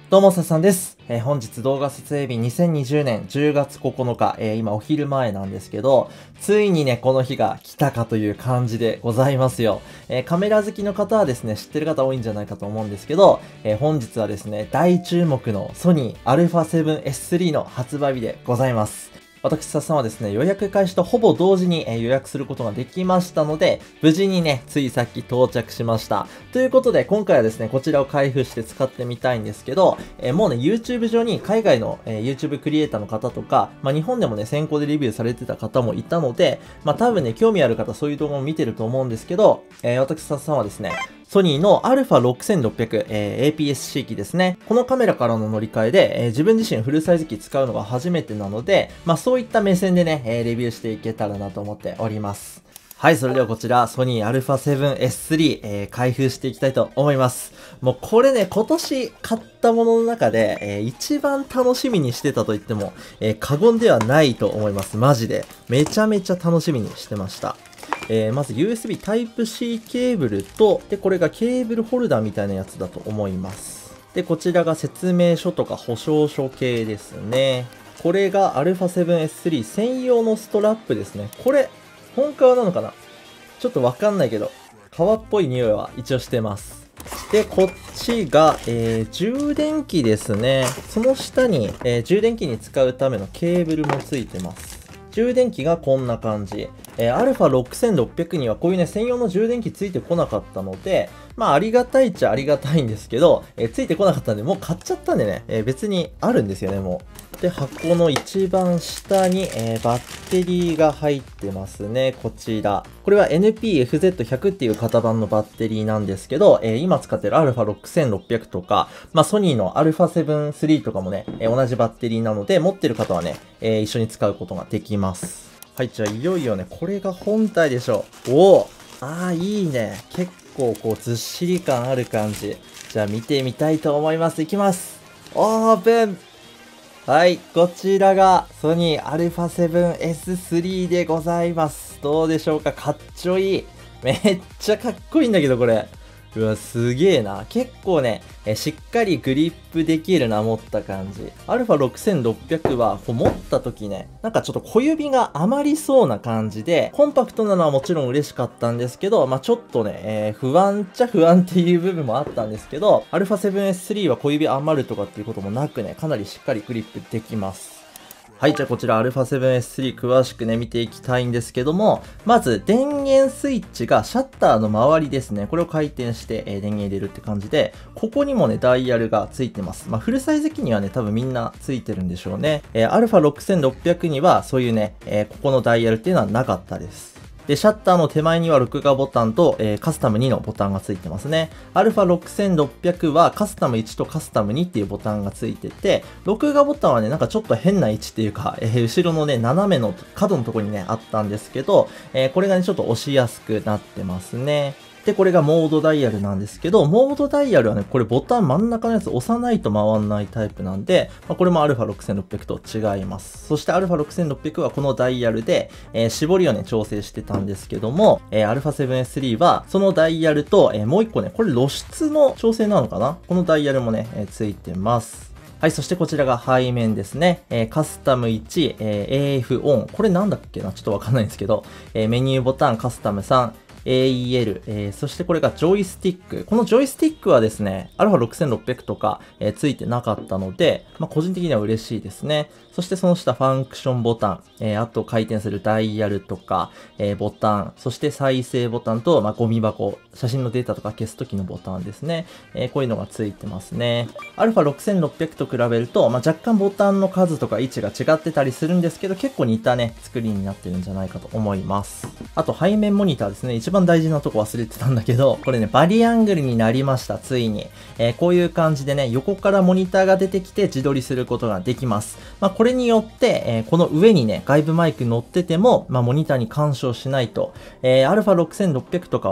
どうも、さっさんです。本日動画撮影日2020年10月9日、今お昼前なんですけど、ついにね、この日が来たかという感じでございますよ。カメラ好きの方はですね、知ってる方多いんじゃないかと思うんですけど、本日はですね、大注目のソニー α7S3 の発売日でございます。私、さっさんはですね、予約開始とほぼ同時に予約することができましたので、無事にね、ついさっき到着しました。ということで、今回はですね、こちらを開封して使ってみたいんですけど、もうね、YouTube 上に海外の、YouTube クリエイターの方とか、日本でもね、先行でレビューされてた方もいたので、多分ね、興味ある方、そういう動画も見てると思うんですけど、私、さっさんはですね、ソニーの α6600、APS-C 機ですね。このカメラからの乗り換えで、自分自身フルサイズ機使うのが初めてなので、そういった目線でね、レビューしていけたらなと思っております。はい、それではこちら、ソニー α7S3、開封していきたいと思います。もうこれね、今年買ったものの中で、一番楽しみにしてたと言っても、過言ではないと思います。マジで。めちゃめちゃ楽しみにしてました。まず USB Type-C ケーブルと、で、これがケーブルホルダーみたいなやつだと思います。で、こちらが説明書とか保証書系ですね。これが α7S3 専用のストラップですね。これ、本革なのかな？ちょっとわかんないけど、革っぽい匂いは一応してます。で、こっちが、充電器ですね。その下に、充電器に使うためのケーブルもついてます。充電器がこんな感じ。α6600 にはこういうね、専用の充電器ついてこなかったので、ありがたいっちゃありがたいんですけど、ついてこなかったんで、もう買っちゃったんでね、別にあるんですよね、もう。で、箱の一番下に、バッテリーが入ってますね、こちら。これは NP-FZ100 っていう型番のバッテリーなんですけど、今使ってる α6600 とか、ソニーの α7 III とかもね、同じバッテリーなので、持ってる方はね、一緒に使うことができます。はい、じゃあいよいよね、これが本体でしょう。おー、いいね。結構こうずっしり感ある感じ。じゃあ見てみたいと思います。いきます。オープン。はい、こちらがソニー α7S3 でございます。どうでしょうか？かっちょいい。めっちゃかっこいいんだけど、これ。うわ、すげえな。結構ね、しっかりグリップできるな、持った感じ。α6600 は、こう持った時ね、なんかちょっと小指が余りそうな感じで、コンパクトなのはもちろん嬉しかったんですけど、ちょっとね、不安っちゃ不安っていう部分もあったんですけど、α7S3 は小指余るとかっていうこともなくね、かなりしっかりグリップできます。はい、じゃあこちら α7S3 詳しくね、見ていきたいんですけども、まず電源スイッチがシャッターの周りですね。これを回転して、電源入れるって感じで、ここにもね、ダイヤルがついてます。フルサイズ機にはね、多分みんなついてるんでしょうね。α6600 にはそういうね、ここのダイヤルっていうのはなかったです。で、シャッターの手前には録画ボタンと、カスタム2のボタンがついてますね。α6600 はカスタム1とカスタム2っていうボタンがついてて、録画ボタンはね、なんかちょっと変な位置っていうか、後ろのね、斜めの角のところにね、あったんですけど、これがね、ちょっと押しやすくなってますね。で、これがモードダイヤルなんですけど、モードダイヤルはね、これボタン真ん中のやつ押さないと回んないタイプなんで、これも α6600 と違います。そして α6600 はこのダイヤルで、絞りをね、調整してたんですけども、α7S3 はそのダイヤルと、もう一個ね、これ露出の調整なのかな？このダイヤルもね、ついてます。はい、そしてこちらが背面ですね。カスタム1、AF オン。これなんだっけな？ちょっとわかんないんですけど、メニューボタンカスタム3、AEL、そしてこれがジョイスティック。このジョイスティックはですね、α6600 とか、ついてなかったので、個人的には嬉しいですね。そしてその下ファンクションボタン、あと回転するダイヤルとか、ボタン、そして再生ボタンと、ゴミ箱、写真のデータとか消すときのボタンですね。こういうのがついてますね。α6600 と比べると、若干ボタンの数とか位置が違ってたりするんですけど、結構似たね、作りになってるんじゃないかと思います。あと背面モニターですね。一番大事なとこ忘れてたんだけど、これね、バリアングルになりました、ついに。こういう感じでね、横からモニターが出てきて自撮りすることができます。これによって、この上にね、外部マイク乗ってても、モニターに干渉しないと。α6600 とかはね、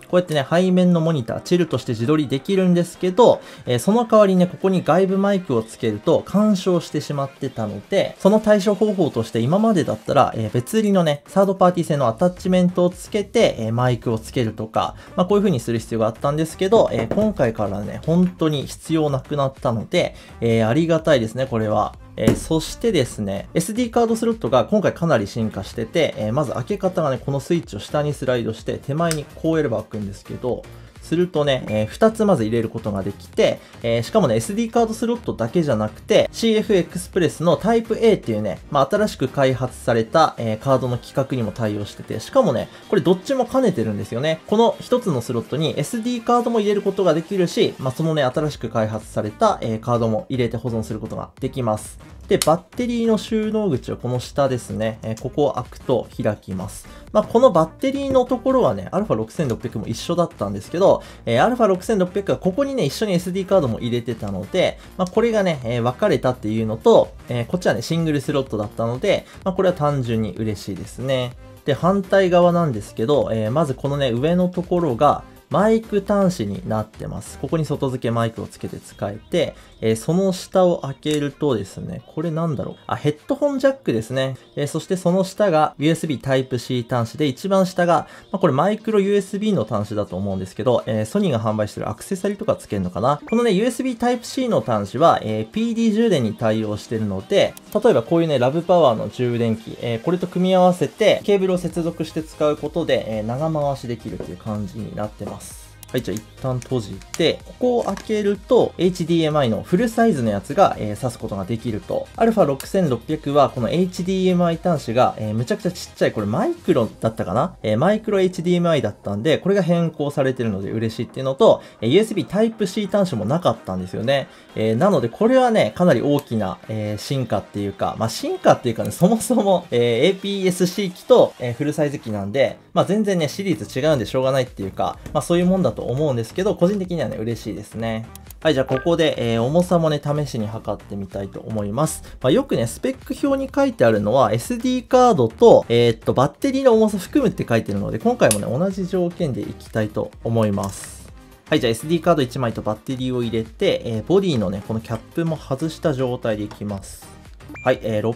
こうやってね、背面のモニター、チルとして自撮りできるんですけど、その代わりね、ここに外部マイクをつけると干渉してしまってたので、その対処方法として今までだったら、別売りのね、サードパーティー製のアタッチメントをつけて、マイクをつけるとか、こういう風にする必要があったんですけど、今回からね、本当に必要なくなったので、ありがたいですね、これは。そしてですね、SD カードスロットが今回かなり進化してて、まず開け方がね、このスイッチを下にスライドして、手前にこうやれば開くんですけど、するとね、2つまず入れることができて、しかもね、SD カードスロットだけじゃなくて、CF エクスプレスのタイプ A っていうね、新しく開発された、カードの規格にも対応してて、しかもね、これどっちも兼ねてるんですよね。この1つのスロットに SD カードも入れることができるし、そのね、新しく開発された、カードも入れて保存することができます。で、バッテリーの収納口はこの下ですね。ここを開くと開きます。このバッテリーのところはね、α6600 も一緒だったんですけど、α6600 はここにね、一緒に SD カードも入れてたので、これがね、分かれたっていうのと、こっちはね、シングルスロットだったので、これは単純に嬉しいですね。で、反対側なんですけど、まずこのね、上のところが、マイク端子になってます。ここに外付けマイクをつけて使えて、その下を開けるとですね、これなんだろう。ヘッドホンジャックですね。そしてその下が USB Type-C 端子で、一番下が、これマイクロ USB の端子だと思うんですけど、ソニーが販売してるアクセサリーとかつけるのかな。このね、USB Type-C の端子は、PD 充電に対応してるので、例えばこういうね、ラブパワーの充電器、これと組み合わせて、ケーブルを接続して使うことで、長回しできるという感じになってます。はい、じゃあ一旦閉じて、ここを開けると HDMI のフルサイズのやつが、挿すことができると。α6600 はこの HDMI 端子が、むちゃくちゃちっちゃい、これマイクロだったかな、マイクロ HDMI だったんで、これが変更されてるので嬉しいっていうのと、USB Type-C 端子もなかったんですよね。なのでこれはね、かなり大きな、進化っていうか、進化っていうかね、そもそも、APS-C 機と、フルサイズ機なんで、全然ね、シリーズ違うんでしょうがないっていうか、そういうもんだと思うんですけど、個人的にはね、嬉しいですね。はい、じゃあここで、重さもね、試しに測ってみたいと思います。よくね、スペック表に書いてあるのは、SD カードと、バッテリーの重さ含むって書いてるので、今回もね、同じ条件でいきたいと思います。はい、じゃあ SD カード1枚とバッテリーを入れて、ボディのね、このキャップも外した状態でいきます。はい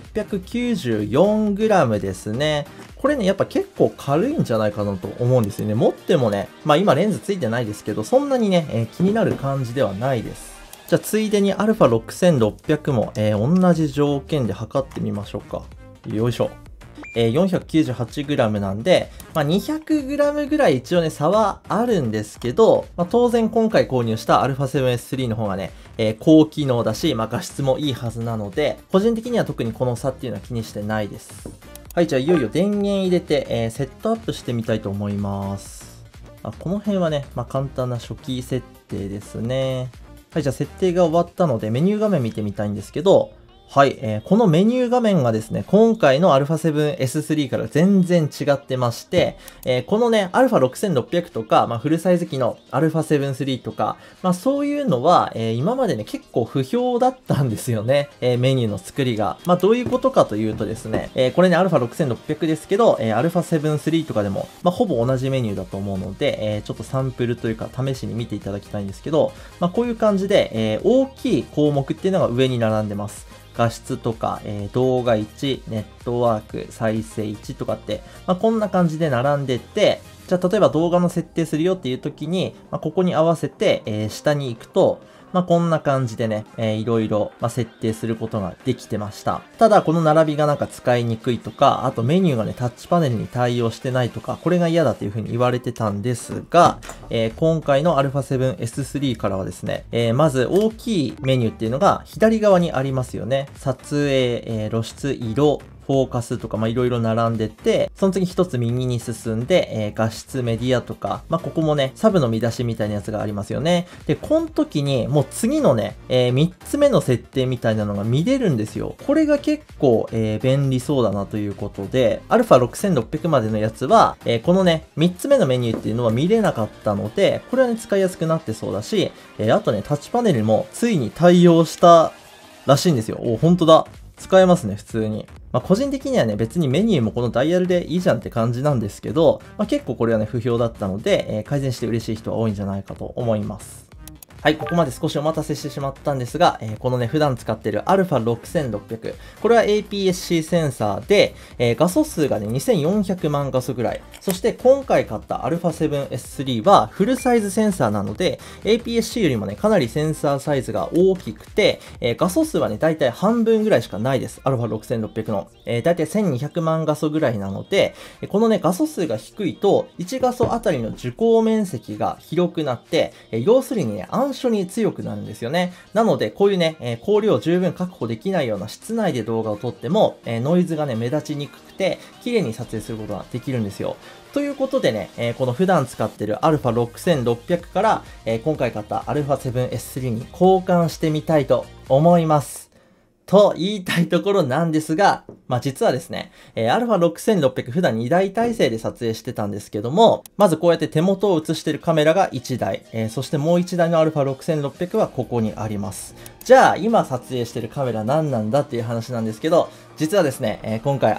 、694g ですね。これね、やっぱ結構軽いんじゃないかなと思うんですよね。持ってもね、今レンズついてないですけど、そんなにね、気になる感じではないです。じゃあついでに α6600 も、同じ条件で測ってみましょうか。よいしょ。498g なんで、200g ぐらい一応ね、差はあるんですけど、当然今回購入した α7S3 の方がね、高機能だし、画質もいいはずなので、個人的には特にこの差っていうのは気にしてないです。はい、じゃあいよいよ電源入れて、セットアップしてみたいと思います。この辺はね、簡単な初期設定ですね。はい、じゃあ設定が終わったのでメニュー画面見てみたいんですけど、はい、このメニュー画面がですね、今回の α7S3 から全然違ってまして、このね、α6600 とか、フルサイズ機の α7-3 とか、そういうのは、今までね、結構不評だったんですよね。メニューの作りが。どういうことかというとですね、これね、α6600 ですけど、α7-3 とかでも、ほぼ同じメニューだと思うので、ちょっとサンプルというか、試しに見ていただきたいんですけど、こういう感じで、大きい項目っていうのが上に並んでます。画質とか、動画1、ネットワーク、再生1とかって、こんな感じで並んでて、じゃあ例えば動画の設定するよっていう時に、ここに合わせて、下に行くと、こんな感じでね、いろいろ、設定することができてました。ただ、この並びがなんか使いにくいとか、あとメニューがね、タッチパネルに対応してないとか、これが嫌だっていう風に言われてたんですが、今回の α7S3 からはですね、まず大きいメニューっていうのが左側にありますよね。撮影、露出、色、フォーカスとかいろいろ並んでて、その次一つ右に進んで、画質、メディアとか、ここもね、サブの見出しみたいなやつがありますよね。で、この時にもう次のね、3つ目の設定みたいなのが見れるんですよ。これが結構、便利そうだなということで、α6600 までのやつは、このね、3つ目のメニューっていうのは見れなかったので、これはね、使いやすくなってそうだし、あとね、タッチパネルもついに対応したらしいんですよ。本当だ。 使えますね、普通に。個人的にはね、別にメニューもこのダイヤルでいいじゃんって感じなんですけど、結構これはね、不評だったので、改善して嬉しい人は多いんじゃないかと思います。はい、ここまで少しお待たせしてしまったんですが、このね、普段使っている α6600。これは APS-C センサーで、画素数がね、2400万画素ぐらい。そして今回買った α7S3 はフルサイズセンサーなので、APS-C よりもね、かなりセンサーサイズが大きくて、画素数はね、だいたい半分ぐらいしかないです。α6600 の。だいたい1200万画素ぐらいなので、このね、画素数が低いと、1画素あたりの受光面積が広くなって、要するにね、暗所に強くなるんですよね。なので、こういうね、光量を十分確保できないような室内で動画を撮っても、ノイズがね、目立ちにくくて、綺麗に撮影することができるんですよ。ということでね、この普段使っている α6600 から、今回買った α7S3 に交換してみたいと思います。と言いたいところなんですが、実はですね、α6600 普段2台体制で撮影してたんですけども、まずこうやって手元を映しているカメラが1台、そしてもう1台の α6600 はここにあります。じゃあ今撮影しているカメラ何なんだっていう話なんですけど、実はですね、今回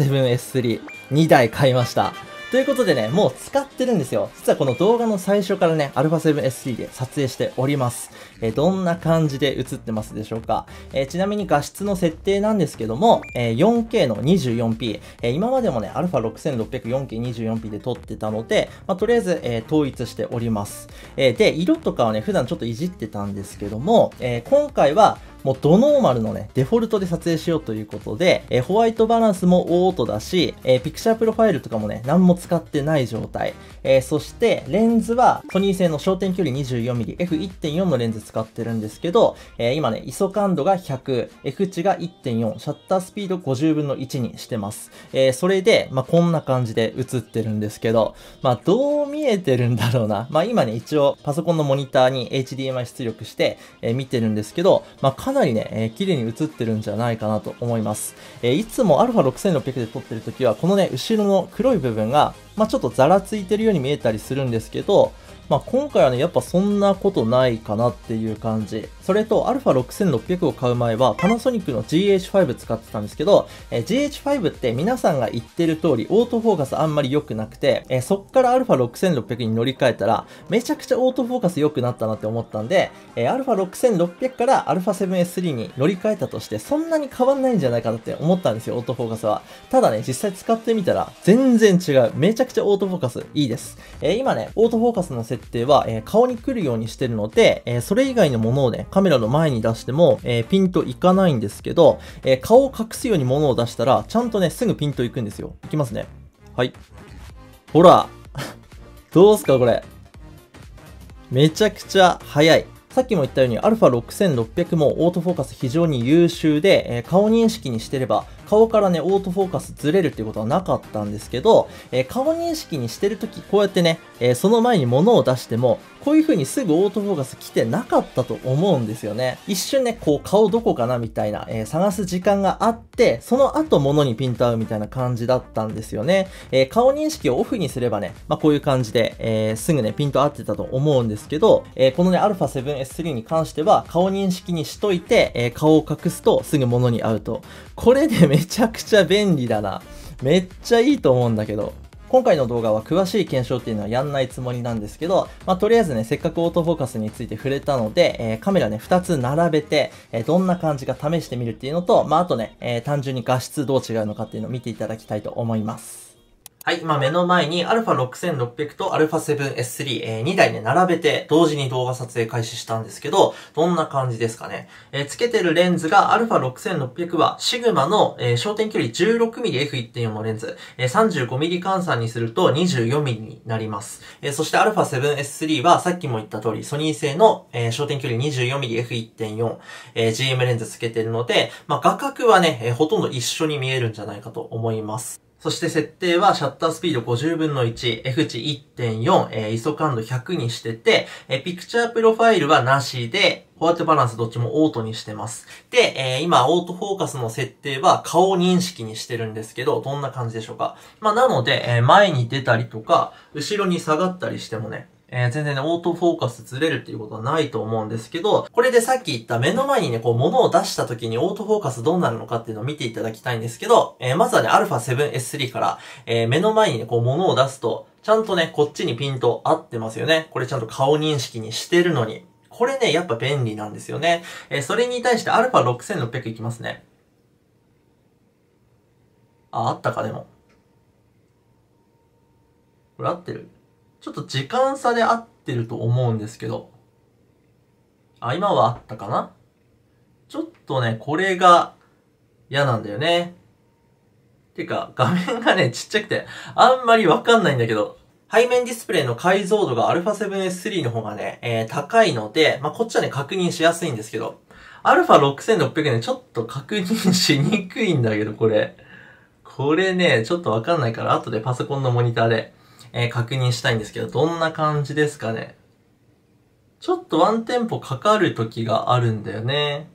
α7S3 2台買いました。ということでね、もう使ってるんですよ。実はこの動画の最初からね、α7S3 で撮影しております。どんな感じで映ってますでしょうか。ちなみに画質の設定なんですけども、4K の 24p。今までもね、α6600 4K 24p で撮ってたので、とりあえず、統一しております。で、色とかはね、普段ちょっといじってたんですけども、今回は、もうドノーマルのね、デフォルトで撮影しようということで、ホワイトバランスもオートだし、ピクチャープロファイルとかもね、何も使ってない状態。そして、レンズはソニー製の焦点距離 24mm、F1.4 のレンズ使ってるんですけど、今ね、ISO 感度が100、F 値が 1.4、シャッタースピード50分の1にしてます。それで、こんな感じで映ってるんですけど、どう見えてるんだろうな。今ね、一応パソコンのモニターに HDMI 出力して、見てるんですけど、かなりね、綺麗に映ってるんじゃないかなと思います。いつも α6600 で撮ってる時は、このね、後ろの黒い部分が、ちょっとザラついてるように見えたりするんですけど、今回はね、やっぱそんなことないかなっていう感じ。それと、α6600 を買う前は、パナソニックの GH5 使ってたんですけど、GH5 って皆さんが言ってる通り、オートフォーカスあんまり良くなくて、そっから α6600 に乗り換えたら、めちゃくちゃオートフォーカス良くなったなって思ったんで、α6600 から α7S3 に乗り換えたとして、そんなに変わんないんじゃないかなって思ったんですよ、オートフォーカスは。ただね、実際使ってみたら、全然違う。めちゃくちゃオートフォーカスいいです。今ね、オートフォーカスの設定は、顔に来るようにしてるので、それ以外のものをね、カメラの前に出しても、ピンといかないんですけど、顔を隠すようにものを出したら、ちゃんとね、すぐピンといくんですよ。いきますね。はい。ほらどうすかこれ。めちゃくちゃ早い。さっきも言ったように α6600 もオートフォーカス非常に優秀で、顔認識にしてれば顔からね、オートフォーカスずれるっていうことはなかったんですけど、顔認識にしてるとき、こうやってね、その前に物を出しても、こういう風にすぐオートフォーカス来てなかったと思うんですよね。一瞬ね、こう顔どこかなみたいな、探す時間があって、その後物にピント合うみたいな感じだったんですよね。顔認識をオフにすればね、こういう感じで、すぐね、ピント合ってたと思うんですけど、このね、α7S3 に関しては、顔認識にしといて、顔を隠すとすぐ物に合うと。これでめちゃくちゃ便利だな。めっちゃいいと思うんだけど。今回の動画は詳しい検証っていうのはやんないつもりなんですけど、とりあえずね、せっかくオートフォーカスについて触れたので、カメラね、2つ並べて、どんな感じか試してみるっていうのと、あとね、単純に画質どう違うのかっていうのを見ていただきたいと思います。はい、今目の前に α6600 と α7S3、2台ね、並べて同時に動画撮影開始したんですけど、どんな感じですかね。つけてるレンズが α6600 はシグマの、焦点距離 16mmF1.4 のレンズ、35mm 換算にすると 24mm になります。そして α7S3 はさっきも言った通り、ソニー製の、焦点距離 24mmF1.4、GM レンズつけてるので、画角はね、ほとんど一緒に見えるんじゃないかと思います。そして設定はシャッタースピード50分の1、F 値 1.4、ISO 感度100にしてて、ピクチャープロファイルはなしで、ホワイトバランスどっちもオートにしてます。で、今、オートフォーカスの設定は顔認識にしてるんですけど、どんな感じでしょうか。なので、前に出たりとか、後ろに下がったりしてもね、 全然ね、オートフォーカスずれるっていうことはないと思うんですけど、これでさっき言った目の前にね、こう物を出した時にオートフォーカスどうなるのかっていうのを見ていただきたいんですけど、まずはね、α7S3 から、目の前にね、こう物を出すと、ちゃんとね、こっちにピント合ってますよね。これちゃんと顔認識にしてるのに。これね、やっぱ便利なんですよね。それに対して α6600 いきますね。あったかでも。これ合ってる？ちょっと時間差で合ってると思うんですけど。今はあったかな？ちょっとね、これが嫌なんだよね。てか、画面がね、ちっちゃくて、あんまりわかんないんだけど、背面ディスプレイの解像度が α7S3 の方がね、高いので、こっちはね、確認しやすいんですけど、α6600 ね、ちょっと確認しにくいんだけど、これ。これね、ちょっとわかんないから、後でパソコンのモニターで、確認したいんですけど、どんな感じですかね。ちょっとワンテンポかかる時があるんだよね。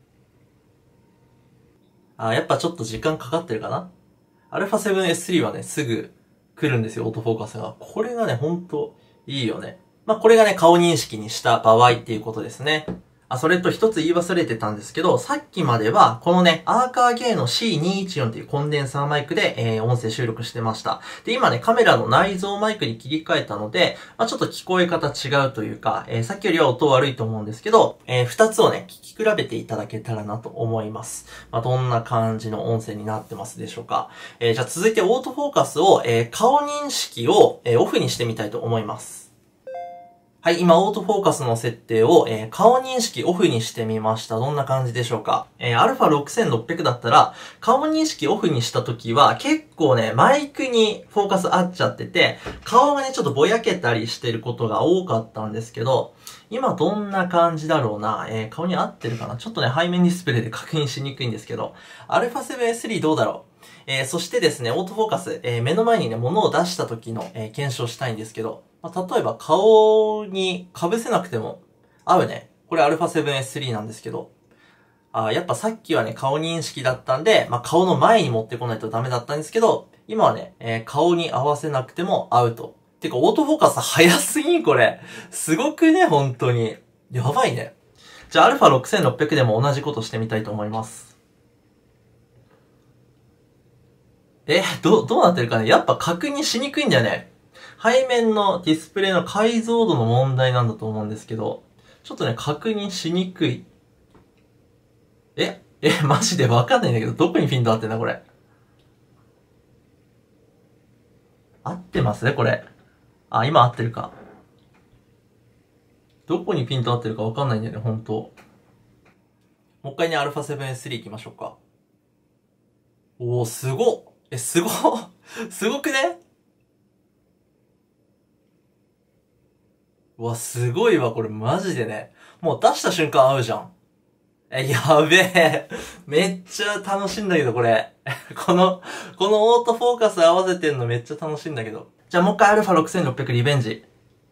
やっぱちょっと時間かかってるかな。α7S3 はね、すぐ来るんですよ、オートフォーカスが。これがね、ほんといいよね。これがね、顔認識にした場合っていうことですね。それと一つ言い忘れてたんですけど、さっきまでは、このね、アーカーゲイの C214 っていうコンデンサーマイクで、音声収録してました。で、今ね、カメラの内蔵マイクに切り替えたので、ちょっと聞こえ方違うというか、さっきよりは音悪いと思うんですけど、二つをね、聞き比べていただけたらなと思います。どんな感じの音声になってますでしょうか。じゃあ続いてオートフォーカスを、顔認識を、オフにしてみたいと思います。はい、今、オートフォーカスの設定を、顔認識オフにしてみました。どんな感じでしょうか。α6600 だったら、顔認識オフにしたときは、結構ね、マイクにフォーカス合っちゃってて、顔がね、ちょっとぼやけたりしてることが多かったんですけど、今どんな感じだろうな。顔に合ってるかな。ちょっとね、背面ディスプレイで確認しにくいんですけど、α7S3 どうだろう。そしてですね、オートフォーカス、目の前にね、物を出した時の、検証したいんですけど、例えば顔に被せなくても合うね。これ α7S3 なんですけど。やっぱさっきはね、顔認識だったんで、顔の前に持ってこないとダメだったんですけど、今はね、顔に合わせなくても合うと。てか、オートフォーカス早すぎんこれ。すごくね、本当に。やばいね。じゃあ、α6600 でも同じことしてみたいと思います。どうなってるかね。やっぱ確認しにくいんだよね。背面のディスプレイの解像度の問題なんだと思うんですけど、ちょっとね、確認しにくい。マジでわかんないんだけど、どこにピント合ってんだ、これ。合ってますね、これ。今合ってるか。どこにピント合ってるかわかんないんだよね、ほんと。もう一回ね、α7S3 行きましょうか。すごっ。すごっ。すごくね？すごいわ、これマジでね。もう出した瞬間合うじゃん。やべえ。めっちゃ楽しいんだけど、これ。このオートフォーカス合わせてんのめっちゃ楽しいんだけど。じゃあもう一回 α6600 リベンジ。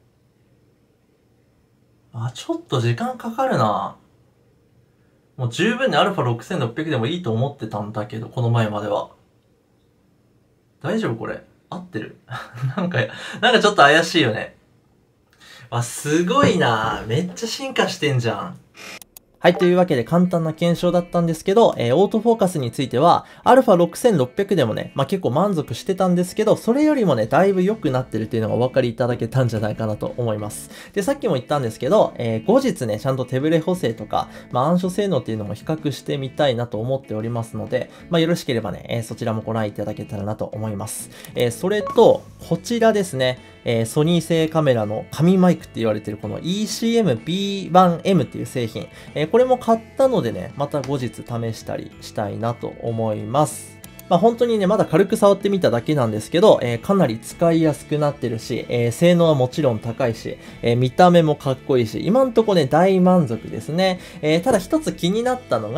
ちょっと時間かかるな。もう十分に α6600 でもいいと思ってたんだけど、この前までは。大丈夫これ。合ってるなんかちょっと怪しいよね。すごいな。めっちゃ進化してんじゃん。はい、というわけで簡単な検証だったんですけど、オートフォーカスについては、α6600 でもね、結構満足してたんですけど、それよりもね、だいぶ良くなってるっていうのがお分かりいただけたんじゃないかなと思います。で、さっきも言ったんですけど、後日ね、ちゃんと手ブレ補正とか、暗所性能っていうのも比較してみたいなと思っておりますので、よろしければね、そちらもご覧いただけたらなと思います。それと、こちらですね、ソニー製カメラの神マイクって言われてるこの ECM-B1M っていう製品、これも買ったのでね、また後日試したりしたいなと思います。本当にね、まだ軽く触ってみただけなんですけど、かなり使いやすくなってるし、性能はもちろん高いし、見た目もかっこいいし、今んとこね、大満足ですね。ただ一つ気になったのが、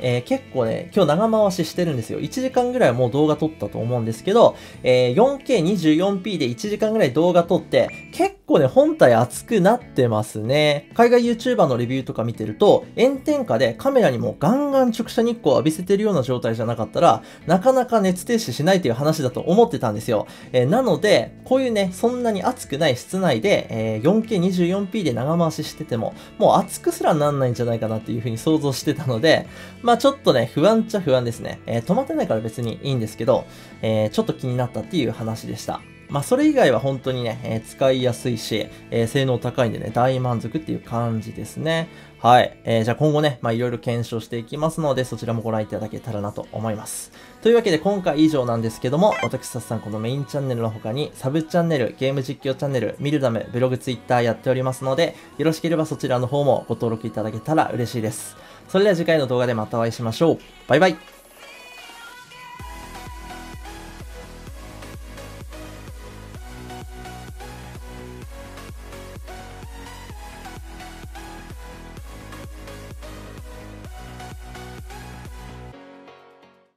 結構ね、今日長回ししてるんですよ。1時間ぐらいはもう動画撮ったと思うんですけど、4K24p で1時間ぐらい動画撮って、結構ね、本体熱くなってますね。海外 YouTuber のレビューとか見てると、炎天下でカメラにもガンガン直射日光を浴びせてるような状態じゃなかったら、なかなか熱停止しないという話だと思ってたんですよ。なので、こういうね、そんなに暑くない室内で、4K24p で長回ししてても、もう熱くすらなんないんじゃないかなっていう風に想像してたので、まあちょっとね、不安っちゃ不安ですね。止まってないから別にいいんですけど、ちょっと気になったっていう話でした。まあそれ以外は本当にね、使いやすいし、性能高いんでね、大満足っていう感じですね。はい。じゃあ今後ね、まあいろいろ検証していきますので、そちらもご覧いただけたらなと思います。というわけで今回以上なんですけども、私さっさんこのメインチャンネルの他に、サブチャンネル、ゲーム実況チャンネル、ミルダム、ブログ、ツイッターやっておりますので、よろしければそちらの方もご登録いただけたら嬉しいです。それでは次回の動画でまたお会いしましょう。バイバイ。